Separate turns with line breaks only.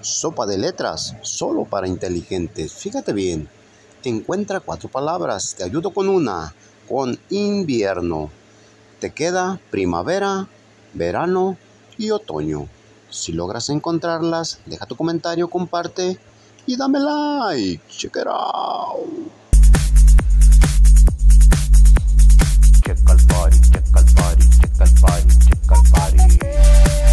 Sopa de letras, solo para inteligentes. Fíjate bien. Encuentra 4 palabras. Te ayudo con una. Con invierno. Te queda primavera, verano y otoño. Si logras encontrarlas, deja tu comentario, comparte y dame like. Check it out.
Check al party, check al party, check al party, check al party.